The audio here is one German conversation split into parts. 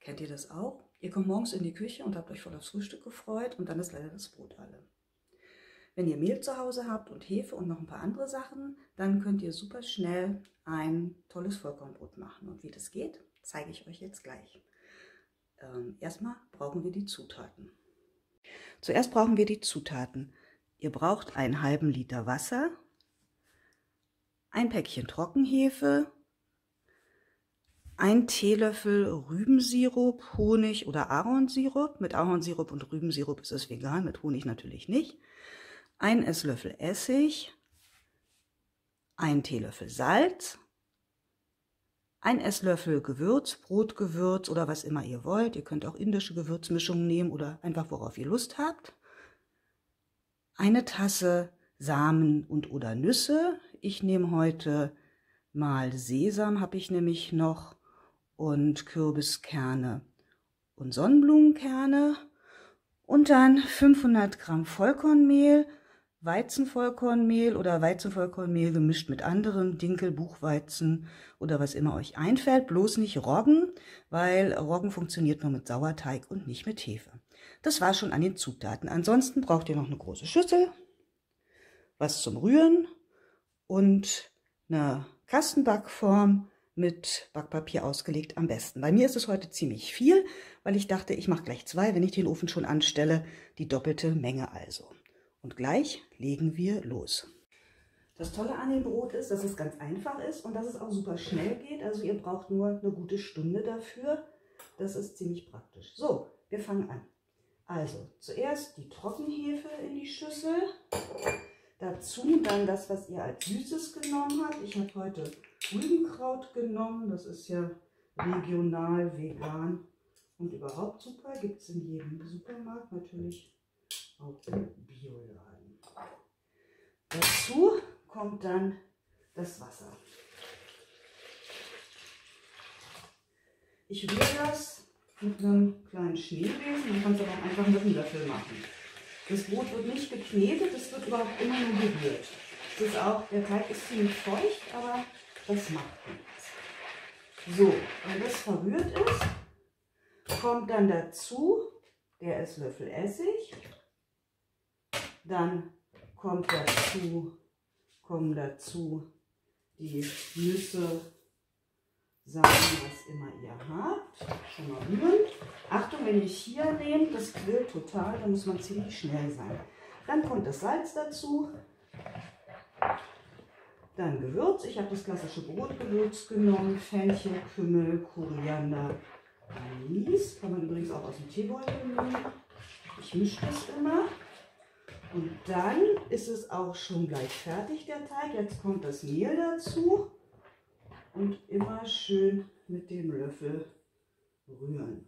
Kennt ihr das auch? Ihr kommt morgens in die Küche und habt euch voll aufs Frühstück gefreut und dann ist leider das Brot alle. Wenn ihr Mehl zu Hause habt und Hefe und noch ein paar andere Sachen, dann könnt ihr super schnell ein tolles Vollkornbrot machen. Und wie das geht, zeige ich euch jetzt gleich. Erstmal brauchen wir die Zutaten. Zuerst brauchen wir die Zutaten. Ihr braucht einen halben Liter Wasser, ein Päckchen Trockenhefe, ein Teelöffel Rübensirup, Honig oder Ahornsirup. Mit Ahornsirup und Rübensirup ist es vegan, mit Honig natürlich nicht. Ein Esslöffel Essig, ein Teelöffel Salz, ein Esslöffel Gewürz, Brotgewürz oder was immer ihr wollt. Ihr könnt auch indische Gewürzmischungen nehmen oder einfach worauf ihr Lust habt. Eine Tasse Samen und oder Nüsse. Ich nehme heute mal Sesam, habe ich nämlich noch, und Kürbiskerne und Sonnenblumenkerne. Und dann 500 Gramm Vollkornmehl, Weizenvollkornmehl oder Weizenvollkornmehl gemischt mit anderem, Dinkel, Buchweizen oder was immer euch einfällt. Bloß nicht Roggen, weil Roggen funktioniert nur mit Sauerteig und nicht mit Hefe. Das war schon an den Zutaten. Ansonsten braucht ihr noch eine große Schüssel, was zum Rühren und eine Kastenbackform mit Backpapier ausgelegt am besten. Bei mir ist es heute ziemlich viel, weil ich dachte, ich mache gleich 2, wenn ich den Ofen schon anstelle, die doppelte Menge also. Und gleich legen wir los. Das Tolle an dem Brot ist, dass es ganz einfach ist und dass es auch super schnell geht. Also ihr braucht nur eine gute Stunde dafür. Das ist ziemlich praktisch. So, wir fangen an. Also zuerst die Trockenhefe in die Schüssel. Dazu dann das, was ihr als Süßes genommen habt. Ich habe heute Rübenkraut genommen. Das ist ja regional, vegan und überhaupt super. Gibt es in jedem Supermarkt, natürlich auch im Bioladen. Dazu kommt dann das Wasser. Ich rühre das mit einem kleinen Schneebesen. Man kann es aber auch einfach mit einem Löffel machen. Das Brot wird nicht geknetet, es wird überhaupt immer nur gerührt. Das ist auch, der Teig ist ziemlich feucht, aber das macht nichts. So, wenn das verrührt ist, kommt dann dazu der Esslöffel Essig. Dann kommen dazu die Nüsse, Samen, was immer ihr habt. Schon mal rühren. Achtung, wenn ihr hier nehmt, das quillt total, da muss man ziemlich schnell sein. Dann kommt das Salz dazu. Dann Gewürz. Ich habe das klassische Brotgewürz genommen. Fenchel, Kümmel, Koriander, Anis. Kann man übrigens auch aus dem Teebeutel nehmen. Ich mische das immer. Und dann ist es auch schon gleich fertig, der Teig. Jetzt kommt das Mehl dazu. Und immer schön mit dem Löffel rühren.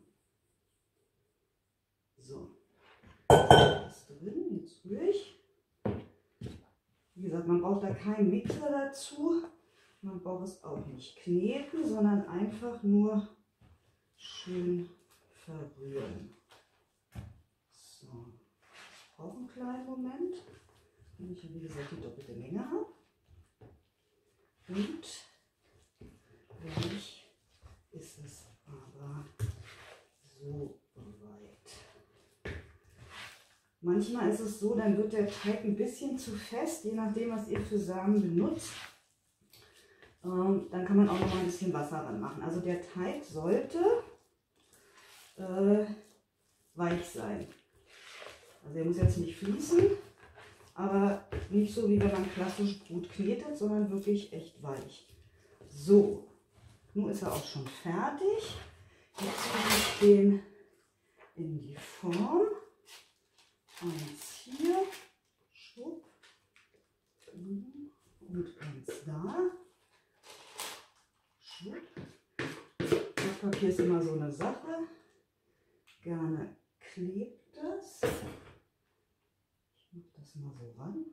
So, das ist drin, jetzt rühre ich. Wie gesagt, man braucht da keinen Mixer dazu. Man braucht es auch nicht kneten, sondern einfach nur schön verrühren. So, ich brauche einen kleinen Moment, wenn ich, wie gesagt, die doppelte Menge habe. Und gleich ist es aber so weit. Manchmal ist es so, dann wird der Teig ein bisschen zu fest, je nachdem, was ihr für Samen benutzt. Dann kann man auch noch mal ein bisschen Wasser ran machen. Also der Teig sollte weich sein. Also er muss jetzt nicht fließen, aber nicht so, wie wenn man klassisch Brot knetet, sondern wirklich echt weich. So, nun ist er auch schon fertig. Jetzt mache ich den in die Form. Eins hier, schwupp, und eins da, schwupp. Backpapier ist immer so eine Sache. Gerne klebt das. Ich mache das mal so ran.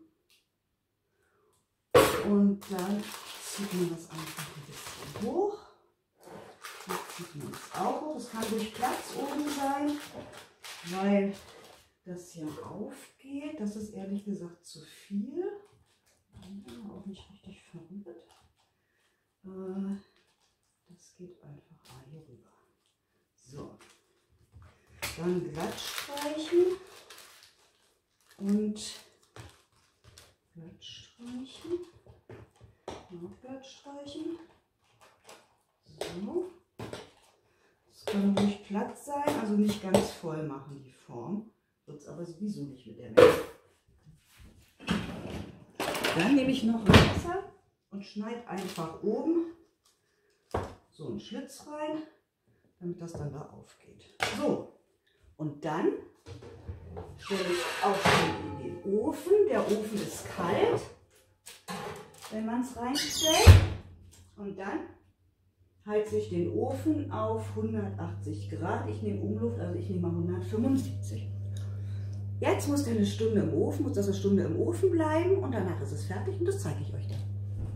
Und dann zieht man das einfach ein bisschen hoch. Jetzt zieht man es auch hoch. Es kann durch Platz oben sein, weil das hier aufgeht. Das ist ehrlich gesagt zu viel. Auch nicht richtig verrückt. Das geht einfach mal hier rüber. So, Dann glatt streichen und glatt streichen. Noch glatt streichen. So. Das kann ruhig platt sein, also nicht ganz voll machen die Form. Wird es aber sowieso nicht mit der Menge. Dann nehme ich noch ein Messer und schneide einfach oben so einen Schlitz rein, damit das dann da aufgeht. So, und dann stelle ich auch schon in den Ofen. Der Ofen ist kalt, wenn man es reinstellt. Und dann heize ich den Ofen auf 180 Grad. Ich nehme Umluft, also ich nehme mal 175. Jetzt muss der eine Stunde im Ofen, muss das eine Stunde im Ofen bleiben und danach ist es fertig und das zeige ich euch dann.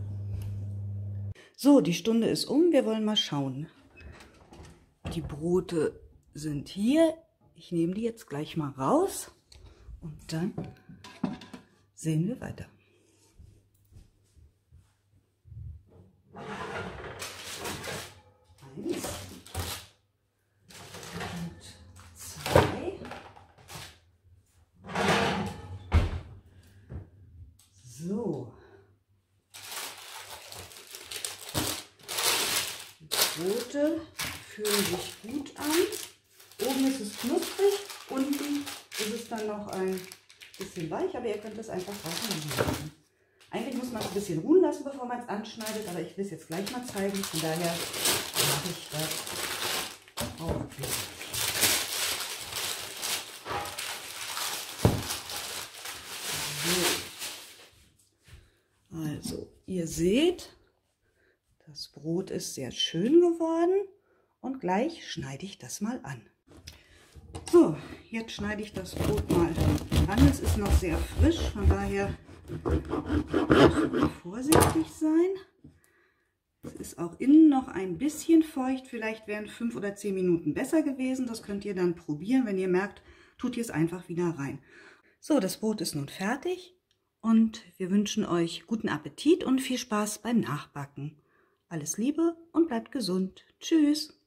So, die Stunde ist um, wir wollen mal schauen. Die Brote sind hier. Ich nehme die jetzt gleich mal raus und dann sehen wir weiter. Eins und zwei. So. Die Brote fühlen sich gut an. Oben ist es knusprig, unten ist es dann noch ein bisschen weich, aber ihr könnt es einfach draußen lassen. Eigentlich muss man es ein bisschen ruhen lassen, bevor man es anschneidet, aber ich will es jetzt gleich mal zeigen, von daher mache ich das auch gleich. So. Also, ihr seht, das Brot ist sehr schön geworden und gleich schneide ich das mal an. So, jetzt schneide ich das Brot mal an. Es ist noch sehr frisch, von daher vorsichtig sein. Es ist auch innen noch ein bisschen feucht. Vielleicht wären 5 oder 10 Minuten besser gewesen. Das könnt ihr dann probieren. Wenn ihr merkt, tut ihr es einfach wieder rein. So, das Brot ist nun fertig und wir wünschen euch guten Appetit und viel Spaß beim Nachbacken. Alles Liebe und bleibt gesund. Tschüss!